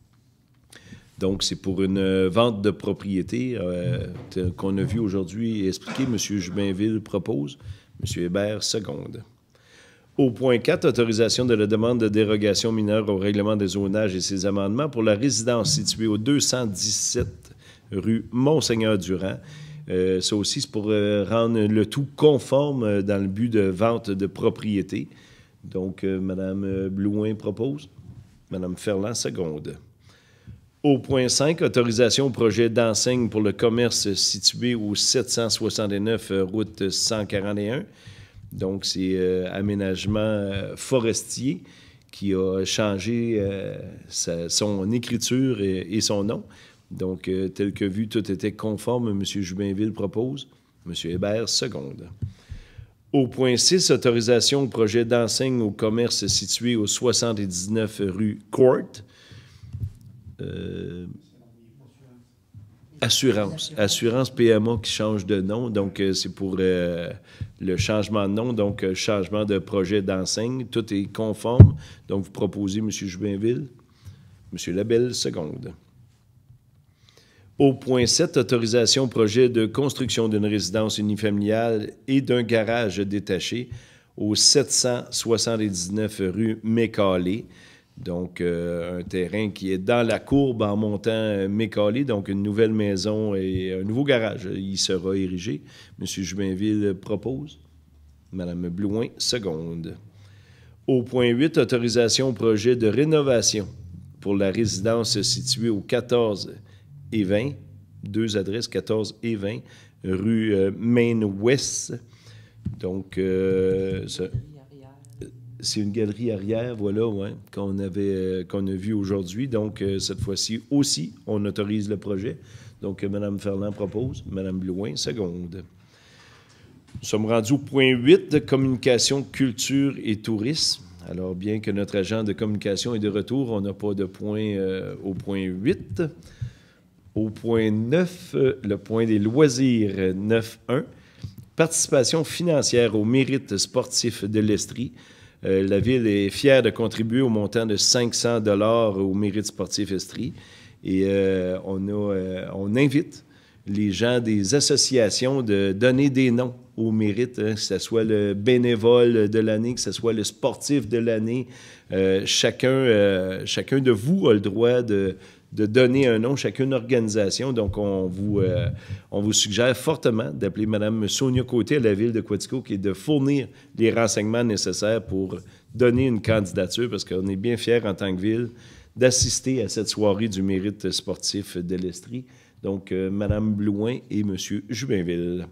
Donc, c'est pour une vente de propriété qu'on a vu aujourd'hui expliquer. M. Jubinville propose. M. Hébert seconde. Au point 4, autorisation de la demande de dérogation mineure au règlement des zonages et ses amendements pour la résidence située au 217 rue Monseigneur-Durand. Ça aussi, c'est pour rendre le tout conforme dans le but de vente de propriété. Donc, Mme Blouin propose. Mme Ferland seconde. Au point 5, autorisation au projet d'enseigne pour le commerce situé au 769 route 141. Donc, c'est aménagement forestier qui a changé son écriture et son nom. Donc, tel que vu, tout était conforme. M. Jubinville propose. M. Hébert seconde. Au point 6, autorisation au projet d'enseigne au commerce situé au 79 rue Court. Assurance PMA qui change de nom. Donc, c'est pour le changement de nom. Donc, changement de projet d'enseigne. Tout est conforme. Donc, vous proposez, M. Jubinville. M. Labelle seconde. Au point 7, autorisation au projet de construction d'une résidence unifamiliale et d'un garage détaché au 779 rue Mécalé. Donc, un terrain qui est dans la courbe en montant Mécalé, donc une nouvelle maison et un nouveau garage. Il sera érigé. M. Jubinville propose. Mme Blouin seconde. Au point 8, autorisation au projet de rénovation pour la résidence située au 14 et 20, deux adresses, 14 et 20, rue Maine-Ouest. Donc, c'est une galerie arrière, voilà, ouais, qu'on a vu aujourd'hui. Donc, cette fois-ci aussi, on autorise le projet. Donc, Mme Ferland propose, Mme Blouin seconde. Nous sommes rendus au point 8 de communication, culture et tourisme. Alors, bien que notre agent de communication est de retour, on n'a pas de point au point 8. Au point 9, le point des loisirs 9.1, Participation financière au mérite sportif de l'Estrie. La Ville est fière de contribuer au montant de 500 $ au mérite sportif Estrie. Et on invite les gens des associations de donner des noms au mérite, hein, que ce soit le bénévole de l'année, que ce soit le sportif de l'année. Chacun de vous a le droit de donner un nom, chacune organisation. Donc, on vous suggère fortement d'appeler Mme Sonia Côté à la Ville de Quaticook et de fournir les renseignements nécessaires pour donner une candidature, parce qu'on est bien fiers en tant que Ville d'assister à cette soirée du mérite sportif de l'Estrie. Donc, Mme Blouin et M. Jubinville.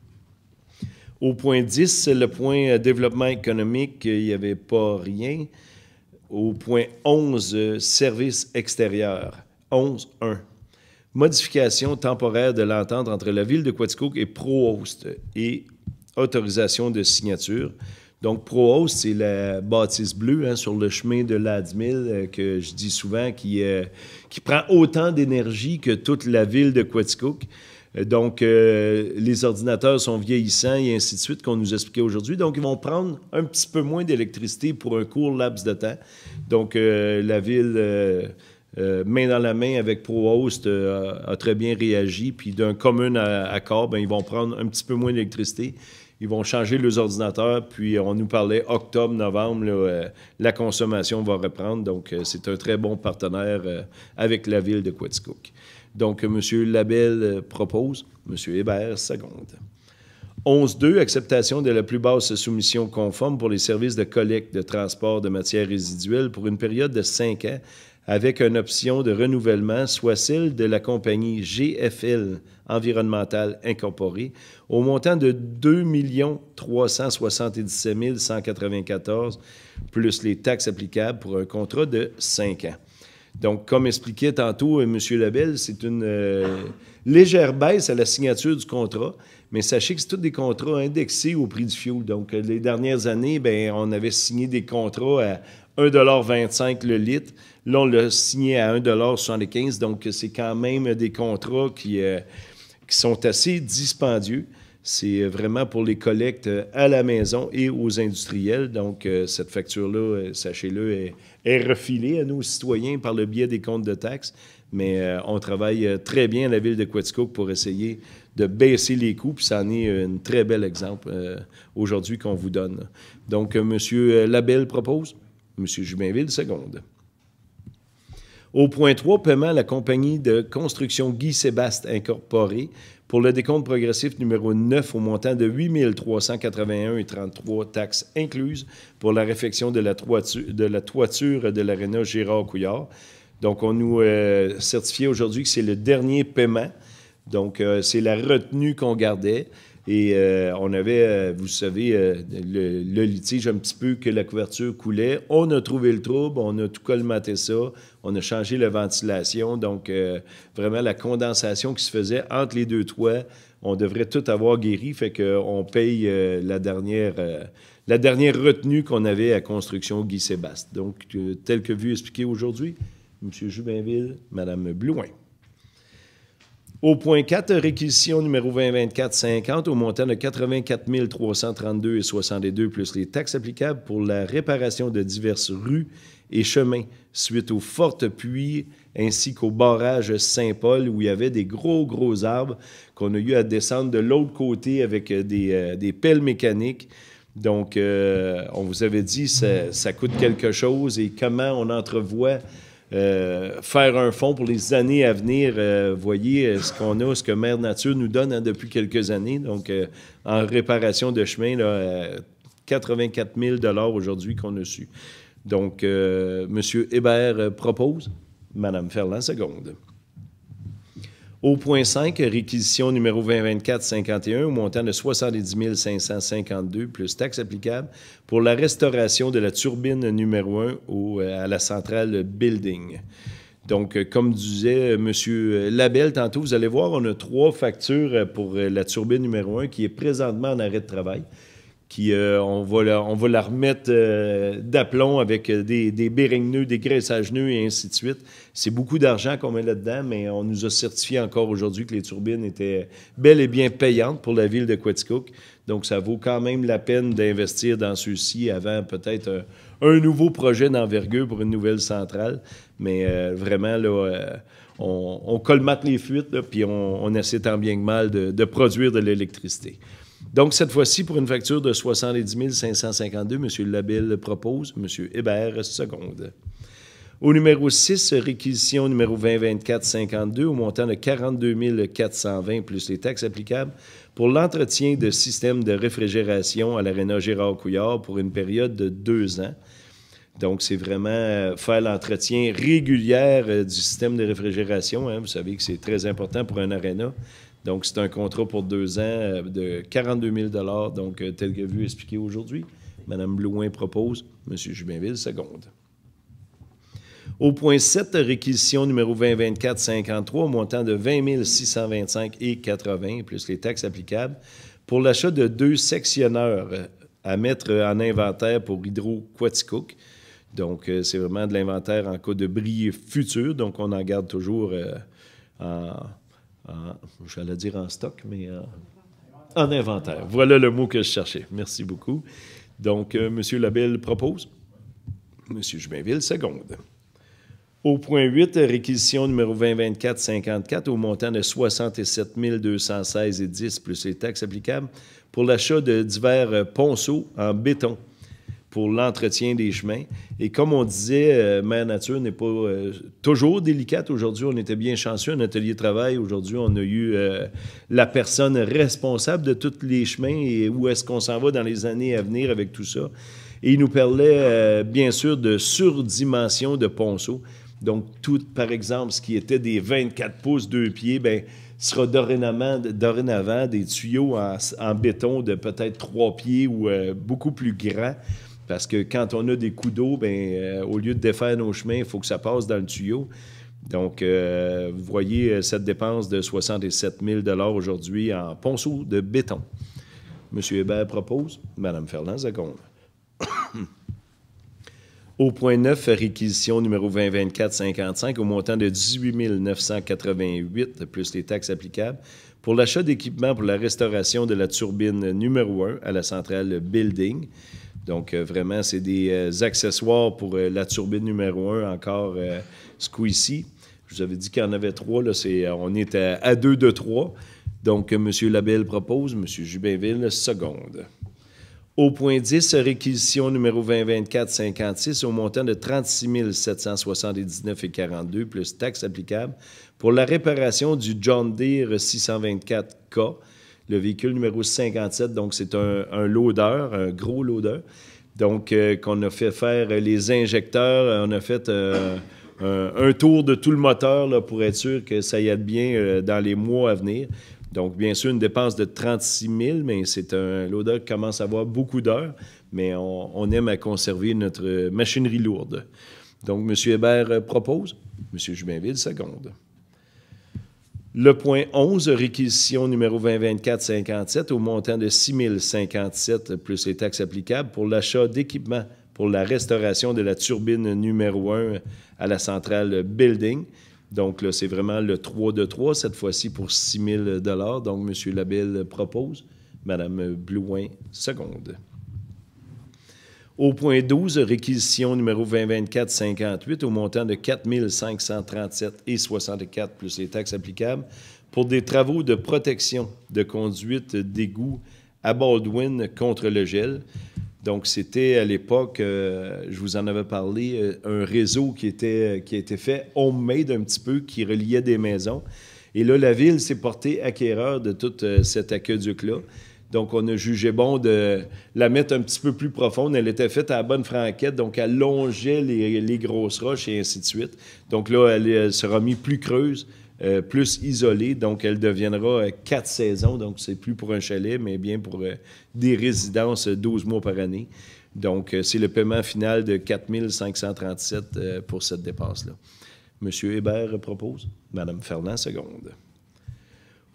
Au point 10, le point développement économique, il n'y avait pas rien. Au point 11, services extérieurs. 11.1. Modification temporaire de l'entente entre la Ville de Quaticook et ProHost et autorisation de signature. Donc, ProHost, c'est la bâtisse bleue hein, sur le chemin de l'A10 que je dis souvent, qui prend autant d'énergie que toute la Ville de Quaticook. Donc, les ordinateurs sont vieillissants et ainsi de suite, qu'on nous expliquait aujourd'hui. Donc, ils vont prendre un petit peu moins d'électricité pour un court laps de temps. Donc, la Ville, main dans la main avec ProHost, a très bien réagi. Puis, d'un commun accord, bien, ils vont prendre un petit peu moins d'électricité. Ils vont changer leurs ordinateurs, puis on nous parlait octobre, novembre, là, la consommation va reprendre. Donc, c'est un très bon partenaire avec la Ville de Quaticook. Donc, M. Labelle propose, M. Hébert seconde. 11.2, acceptation de la plus basse soumission conforme pour les services de collecte de transport de matières résiduelles pour une période de 5 ans, avec une option de renouvellement, soit celle de la compagnie GFL Environnemental Incorporée, au montant de 2 377 194, plus les taxes applicables pour un contrat de 5 ans. Donc, comme expliquait tantôt M. Labelle, c'est une légère baisse à la signature du contrat, mais sachez que c'est tous des contrats indexés au prix du fioul. Donc, les dernières années, bien, on avait signé des contrats à 1,25 $ le litre. Là, on l'a signé à 1,75 $. Donc, c'est quand même des contrats qui sont assez dispendieux. C'est vraiment pour les collectes à la maison et aux industriels. Donc, cette facture-là, sachez-le, est refilée à nos citoyens par le biais des comptes de taxes. Mais on travaille très bien à la Ville de Quaticook pour essayer de baisser les coûts. Puis, ça en est un très bel exemple aujourd'hui qu'on vous donne. Donc, M. Labelle propose. M. Jubinville, seconde. Au point 3, paiement à la compagnie de construction Guy Sébaste Incorporée pour le décompte progressif numéro 9 au montant de 8 381,33 taxes incluses pour la réfection de la toiture de l'aréna Gérard-Couillard. Donc, on nous certifiait aujourd'hui que c'est le dernier paiement. Donc, c'est la retenue qu'on gardait. Et on avait, vous savez, le litige un petit peu que la couverture coulait. On a trouvé le trouble, on a tout colmaté ça, on a changé la ventilation. Donc, vraiment, la condensation qui se faisait entre les deux toits, on devrait tout avoir guéri. Fait qu'on paye la dernière retenue qu'on avait à Construction Guy Sébaste. Donc, tel que vu expliqué aujourd'hui, M. Jubinville, Mme Blouin. Au point 4, réquisition numéro 2024-50 au montant de 84 332,62 plus les taxes applicables pour la réparation de diverses rues et chemins suite aux fortes pluies ainsi qu'au barrage Saint-Paul où il y avait des gros arbres qu'on a eu à descendre de l'autre côté avec des pelles mécaniques. Donc, on vous avait dit ça coûte quelque chose et comment on entrevoit faire un fonds pour les années à venir. Voyez ce qu'on a, ce que Mère Nature nous donne depuis quelques années. Donc, en réparation de chemin, là, 84 000 $ aujourd'hui qu'on a su. Donc, M. Hébert propose, Mme Ferland seconde. Au point 5, réquisition numéro 2024-51 au montant de 70 552 plus taxes applicables pour la restauration de la turbine numéro 1 à la centrale Building. Donc, comme disait M. Labelle tantôt, vous allez voir, on a 3 factures pour la turbine numéro 1 qui est présentement en arrêt de travail, on va la remettre d'aplomb avec des bearings-nœuds, des graissages-nœuds et ainsi de suite. C'est beaucoup d'argent qu'on met là-dedans, mais on nous a certifié encore aujourd'hui que les turbines étaient bel et bien payantes pour la ville de Quaticook. Donc, ça vaut quand même la peine d'investir dans ceux-ci avant peut-être un nouveau projet d'envergure pour une nouvelle centrale. Mais vraiment, là, on colmate les fuites, là, puis on essaie tant bien que mal de produire de l'électricité. Donc, cette fois-ci, pour une facture de 70 552, M. Labille propose, M. Hébert seconde. Au numéro 6, réquisition numéro 2024-52 au montant de 42 420 plus les taxes applicables pour l'entretien de systèmes de réfrigération à l'Aréna Gérard-Couillard pour une période de 2 ans. Donc, c'est vraiment faire l'entretien régulier du système de réfrigération. Hein. Vous savez que c'est très important pour un aréna. Donc, c'est un contrat pour 2 ans de 42 000 $, donc tel que vu expliqué aujourd'hui. Mme Blouin propose, M. Jubinville seconde. Au point 7, réquisition numéro 2024-53 au montant de 20 625,80 plus les taxes applicables pour l'achat de 2 sectionneurs à mettre en inventaire pour Hydro-Quaticook. Donc, c'est vraiment de l'inventaire en cas de bris futur. Donc, on en garde toujours j'allais dire en stock, mais en inventaire. Voilà le mot que je cherchais. Merci beaucoup. Donc, M. Labille propose. M. Jubinville seconde. Au point 8, réquisition numéro 2024-54 au montant de 67 216,10 plus les taxes applicables pour l'achat de divers ponceaux en béton pour l'entretien des chemins. Et comme on disait, Mère Nature n'est pas toujours délicate. Aujourd'hui, on était bien chanceux. Un atelier de travail, aujourd'hui, on a eu la personne responsable de tous les chemins et où est-ce qu'on s'en va dans les années à venir avec tout ça. Et il nous parlait, bien sûr, de surdimension de ponceaux. Donc, tout, par exemple, ce qui était des 24 pouces 2 pieds, bien, sera dorénavant des tuyaux en béton de peut-être 3 pieds ou beaucoup plus grands. Parce que quand on a des coups d'eau, bien, au lieu de défaire nos chemins, il faut que ça passe dans le tuyau. Donc, vous voyez cette dépense de 67 000 $ aujourd'hui en ponceau de béton. M. Hébert propose. Mme Ferland seconde. Au point 9, réquisition numéro 2024-55 au montant de 18 988 plus les taxes applicables pour l'achat d'équipements pour la restauration de la turbine numéro 1 à la centrale Building. Donc, vraiment, c'est des accessoires pour la turbine numéro 1, encore ce coup-ci. Je vous avais dit qu'il y en avait 3. Là, on est à 2 de 3. Donc, M. Labille propose, M. Jubinville seconde. Au point 10, réquisition numéro 2024-56 au montant de 36 779,42 plus taxes applicables pour la réparation du John Deere 624K. Le véhicule numéro 57, donc c'est un loader, un gros loader. Donc, qu'on a fait faire les injecteurs, on a fait un tour de tout le moteur là, pour être sûr que ça y aille bien dans les mois à venir. Donc, bien sûr, une dépense de 36 000, mais c'est un loader qui commence à avoir beaucoup d'heures, mais on aime à conserver notre machinerie lourde. Donc, M. Hébert propose, M. Jubinville seconde. Le point 11, réquisition numéro 2024-57 au montant de 6 057 plus les taxes applicables pour l'achat d'équipements pour la restauration de la turbine numéro 1 à la centrale Building. Donc là, c'est vraiment le 3 de 3, cette fois-ci pour 6 000 $. Donc, M. Labille propose. Mme Blouin seconde. Au point 12, réquisition numéro 2024-58 au montant de 4 537,64 plus les taxes applicables pour des travaux de protection de conduite d'égout à Baldwin contre le gel. Donc, c'était à l'époque, je vous en avais parlé, un réseau qui a été fait homemade un petit peu, qui reliait des maisons. Et là, la ville s'est portée acquéreur de tout cet aqueduc-là. Donc, on a jugé bon de la mettre un petit peu plus profonde. Elle était faite à la bonne franquette, donc elle longeait les grosses roches et ainsi de suite. Donc là, elle sera mise plus creuse, plus isolée. Donc, elle deviendra 4 saisons. Donc, c'est plus pour un chalet, mais bien pour des résidences 12 mois par année. Donc, c'est le paiement final de 4 537 pour cette dépense-là. M. Hébert propose. Mme Ferland seconde.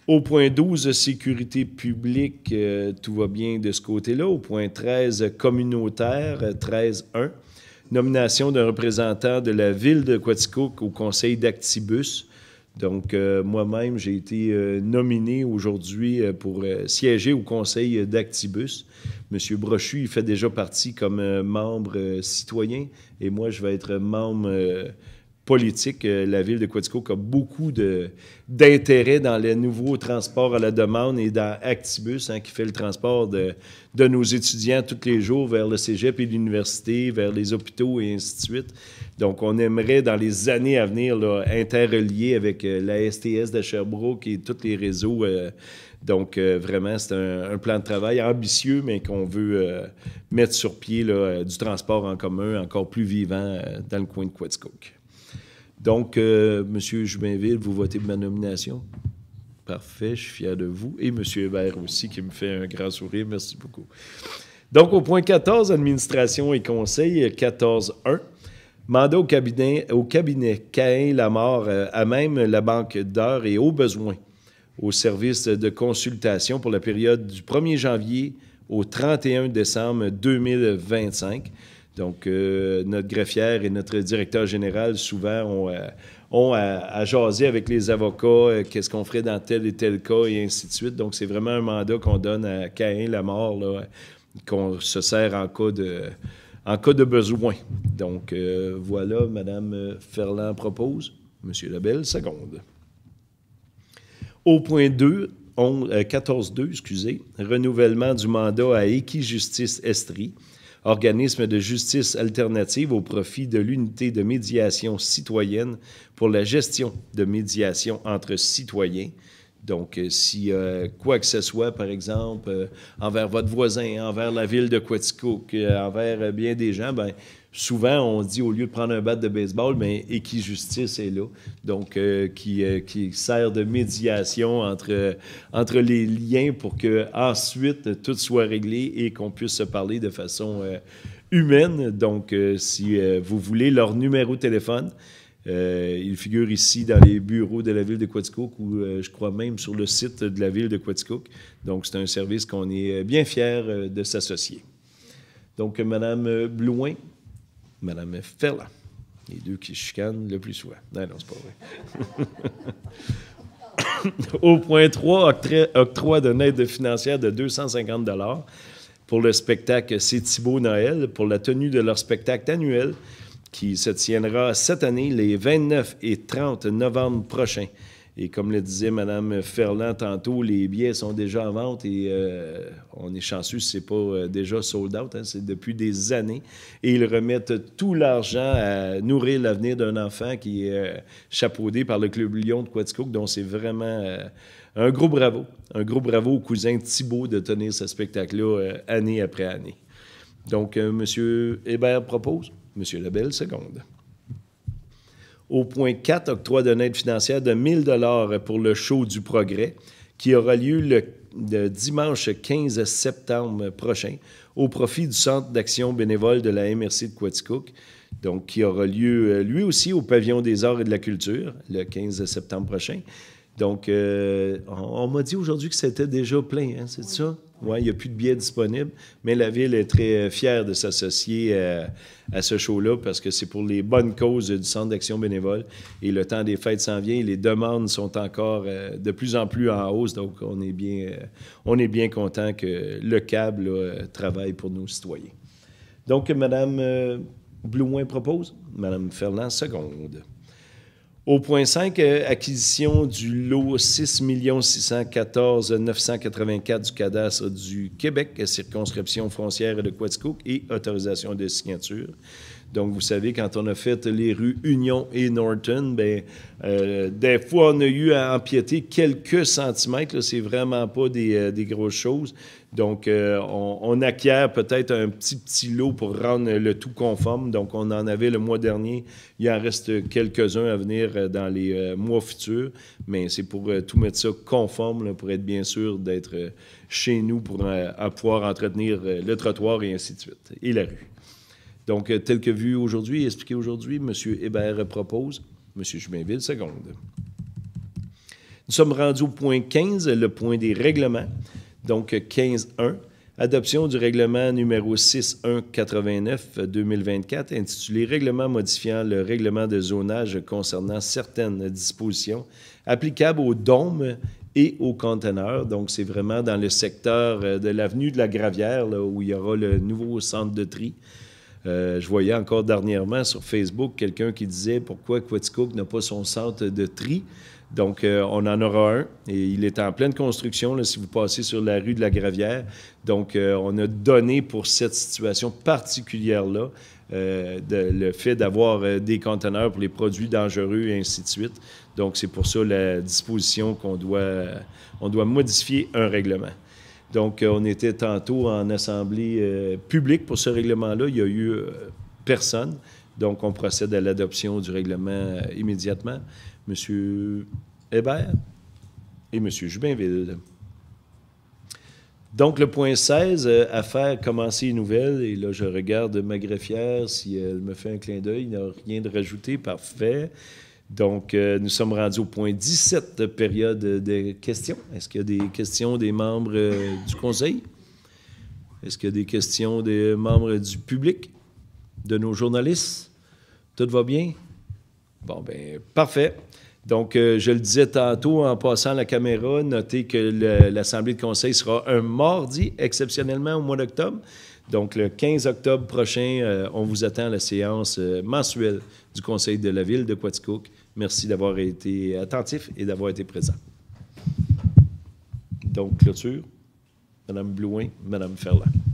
Au point 12, sécurité publique, tout va bien de ce côté-là. Au point 13, communautaire, 13.1. Nomination d'un représentant de la ville de Quaticook au conseil d'Actibus. Donc, moi-même, j'ai été nominé aujourd'hui pour siéger au conseil d'Actibus. M. Brochu, il fait déjà partie comme membre citoyen et moi, je vais être membre politique. La ville de Quaticook a beaucoup d'intérêt dans les nouveaux transports à la demande et dans Actibus, qui fait le transport de nos étudiants tous les jours vers le cégep et l'université, vers les hôpitaux et ainsi de suite. Donc, on aimerait, dans les années à venir, là, interrelier avec la STS de Sherbrooke et tous les réseaux. Donc, vraiment, c'est un plan de travail ambitieux, mais qu'on veut mettre sur pied là, du transport en commun encore plus vivant dans le coin de Quaticook. Donc, M. Jubainville, vous votez pour ma nomination? Parfait, je suis fier de vous. Et M. Hébert aussi, qui me fait un grand sourire. Merci beaucoup. Donc, au point 14, administration et conseil, 14.1. Mandat au cabinet Cahen-Lamarre, à même la banque d'heures et au besoin, au service de consultation pour la période du 1er janvier au 31 décembre 2025. Donc, notre greffière et notre directeur général, souvent, ont à jaser avec les avocats, qu'est-ce qu'on ferait dans tel et tel cas, et ainsi de suite. Donc, c'est vraiment un mandat qu'on donne à Cahen-Lamarre, là, qu'on se sert en cas de besoin. Donc, voilà, Mme Ferland propose. M. Lebel, seconde. Au point 2, 14.2, excusez, renouvellement du mandat à Équijustice Estrie, organisme de justice alternative au profit de l'unité de médiation citoyenne pour la gestion de médiation entre citoyens. Donc, si quoi que ce soit, par exemple, envers votre voisin, envers la ville de Quaticook, envers bien des gens, bien, souvent, on dit, au lieu de prendre un bat de baseball, bien, Équijustice est là. Donc, qui sert de médiation entre les liens pour qu'ensuite, tout soit réglé et qu'on puisse se parler de façon humaine. Donc, si vous voulez leur numéro de téléphone, il figure ici dans les bureaux de la ville de Quaticook ou je crois même sur le site de la ville de Quaticook. Donc, c'est un service qu'on est bien fiers de s'associer. Donc, Mme Blouin, Mme Ferland, les deux qui chicanent le plus souvent. Non, c'est pas vrai. Au point 3, octroi d'une aide financière de 250 $ pour le spectacle C'est Thibaut Noël, pour la tenue de leur spectacle annuel qui se tiendra cette année, les 29 et 30 novembre prochains. Et comme le disait Mme Ferland tantôt, les billets sont déjà en vente et on est chanceux si ce n'est pas déjà sold out. C'est depuis des années. Et ils remettent tout l'argent à nourrir l'avenir d'un enfant qui est chapeaudé par le Club Lion de Quaticook. Donc, c'est vraiment un gros bravo. Un gros bravo au cousin Thibaut de tenir ce spectacle-là année après année. Donc, M. Hébert propose. M. Lebel, seconde. Au point 4, octroi d'une aide financière de 1 000 $ pour le show du Progrès qui aura lieu le dimanche 15 septembre prochain au profit du Centre d'action bénévole de la MRC de Quaticook, donc qui aura lieu lui aussi au Pavillon des arts et de la culture le 15 septembre prochain. Donc, on m'a dit aujourd'hui que c'était déjà plein, hein, c'est ça? Oui, il n'y a plus de billets disponibles, mais la Ville est très fière de s'associer à ce show-là parce que c'est pour les bonnes causes du Centre d'action bénévole. Et le temps des fêtes s'en vient et les demandes sont encore de plus en plus en hausse. Donc, on est bien content que le CAB là, travaille pour nos citoyens. Donc, Mme Blouin propose, Mme Ferland seconde. Au point 5, acquisition du lot 6 614 984 du cadastre du Québec, circonscription foncière de Quaticook et autorisation de signature. Donc, vous savez, quand on a fait les rues Union et Norton, bien, des fois, on a eu à empiéter quelques centimètres. Là, c'est vraiment pas des grosses choses. Donc, on acquiert peut-être un petit lot pour rendre le tout conforme. Donc, on en avait le mois dernier. Il en reste quelques-uns à venir dans les mois futurs. Mais c'est pour tout mettre ça conforme, là, pour être bien sûr d'être chez nous pour pouvoir entretenir le trottoir et ainsi de suite. Et la rue. Donc, tel que vu aujourd'hui, expliqué aujourd'hui, M. Hébert propose, M. Jubainville seconde. Nous sommes rendus au point 15, le point des règlements. Donc, 15.1. Adoption du règlement numéro 6189-2024, intitulé « Règlement modifiant le règlement de zonage concernant certaines dispositions applicables aux dômes et aux conteneurs ». Donc, c'est vraiment dans le secteur de l'avenue de la Gravière, là, où il y aura le nouveau centre de tri. Je voyais encore dernièrement sur Facebook quelqu'un qui disait pourquoi Quaticook n'a pas son centre de tri. Donc, on en aura un et il est en pleine construction là, si vous passez sur la rue de la Gravière. Donc, on a donné pour cette situation particulière-là le fait d'avoir des conteneurs pour les produits dangereux et ainsi de suite. Donc, c'est pour ça la disposition qu'on doit modifier un règlement. Donc, on était tantôt en assemblée publique pour ce règlement-là. Il n'y a eu personne. Donc, on procède à l'adoption du règlement immédiatement. M. Hébert et M. Jubinville. Donc, le point 16, affaire commencer une nouvelle. Et là, je regarde ma greffière. Si elle me fait un clin d'œil, il n'y a rien de rajouté. Parfait. Donc, nous sommes rendus au point 17, période de questions. Est-ce qu'il y a des questions des membres du Conseil? Est-ce qu'il y a des questions des membres du public, de nos journalistes? Tout va bien? Bon, bien, parfait. Donc, je le disais tantôt en passant la caméra, notez que l'Assemblée de conseil sera un mardi, exceptionnellement au mois d'octobre. Donc, le 15 octobre prochain, on vous attend à la séance mensuelle du Conseil de la Ville de Quaticook. Merci d'avoir été attentif et d'avoir été présent. Donc, clôture, Mme Blouin, Mme Ferland.